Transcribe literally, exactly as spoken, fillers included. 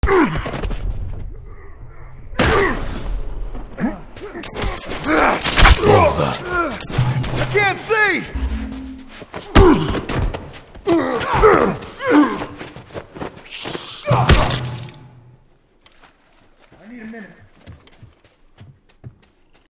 What was that? I can't see! I need a minute.